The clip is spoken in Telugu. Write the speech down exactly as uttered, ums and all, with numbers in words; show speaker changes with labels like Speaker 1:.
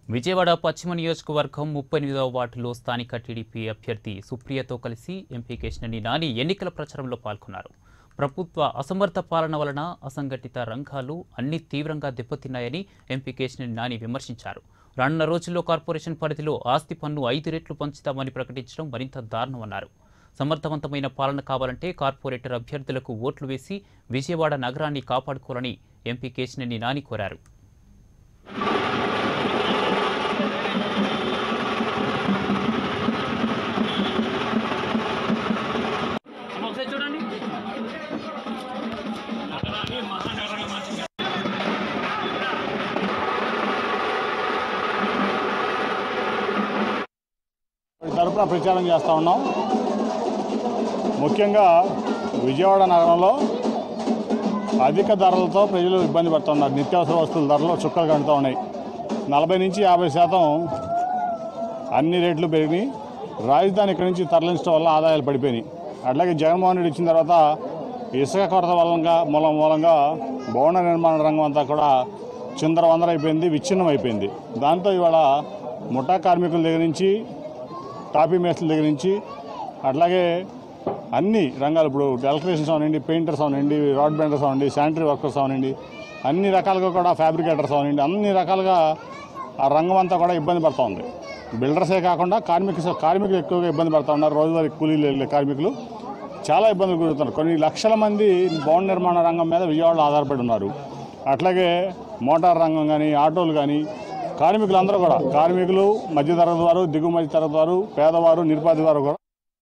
Speaker 1: విజయవాడ పశ్చిమ నియోజకవర్గం ముప్పై ఎనిమిదవ వార్డులో స్థానిక టీడీపీ అభ్యర్థి సుప్రియతో కలిసి ఎంపీ కేశినేని నాని ఎన్నికల ప్రచారంలో పాల్గొన్నారు. ప్రభుత్వ అసమర్థ పాలన వలన అసంఘటిత రంగాలు అన్ని తీవ్రంగా దెబ్బతిన్నాయని ఎంపీ కేశినేని నాని విమర్శించారు. రానున్న రోజుల్లో కార్పొరేషన్ పరిధిలో ఆస్తి పన్ను ఐదు రెట్లు పంచుతామని ప్రకటించడం మరింత దారుణమన్నారు. సమర్థవంతమైన పాలన కావాలంటే కార్పొరేటర్ అభ్యర్థులకు ఓట్లు వేసి విజయవాడ నగరాన్ని కాపాడుకోవాలని ఎంపీ కేశినేని నాని కోరారు.
Speaker 2: తరపున ప్రచారం చేస్తూ ఉన్నాం. ముఖ్యంగా విజయవాడ నగరంలో అధిక ధరలతో ప్రజలు ఇబ్బంది పడుతున్నారు. నిత్యావసర వస్తువుల ధరలు చుక్కలు కడుతూ ఉన్నాయి. నలభై నుంచి యాభై శాతం అన్ని రేట్లు పెరిగినాయి. రాజధాని ఇక్కడి నుంచి తరలించడం వల్ల ఆదాయాలు పడిపోయినాయి. అట్లాగే జగన్మోహన్ రెడ్డి ఇచ్చిన తర్వాత ఇసుక కొరత వల్ల మూలం మూలంగా భవన నిర్మాణ రంగం అంతా కూడా చిందరవందర అయిపోయింది, విచ్ఛిన్నం అయిపోయింది. దాంతో ఇవాళ ముఠా కార్మికుల దగ్గర నుంచి టాపీ మేస్త్రుల దగ్గర నుంచి అట్లాగే అన్ని రంగాలు, ఇప్పుడు ఎలక్ట్రీషియన్స్ అవనండి, పెయింటర్స్ అవనండి, రాడ్ బెండర్స్ అవనండి, శానిటరీ వర్కర్స్ అవనండి, అన్ని రకాలుగా కూడా ఫ్యాబ్రికేటర్స్ అవనండి, అన్ని రకాలుగా ఆ రంగం అంతా కూడా ఇబ్బంది పడుతూ ఉంది. బిల్డర్సే కాకుండా కార్మిక కార్మికులు ఎక్కువగా ఇబ్బంది పడుతూ ఉన్నారు. రోజువారీ కూలీలు వెళ్ళే కార్మికులు చాలా ఇబ్బందులు గురవుతున్నారు. కొన్ని లక్షల మంది భవన నిర్మాణ రంగం మీద విజయవాడలో ఆధారపడి ఉన్నారు. అట్లాగే మోటార్ రంగం కానీ, ఆటోలు కానీ, కార్మికులందరూ కూడా, కార్మికులు, మధ్యతరగతి వారు, దిగువ మధ్య తరగతి వారు, పేదవారు, నిరుపేద వారు కూడా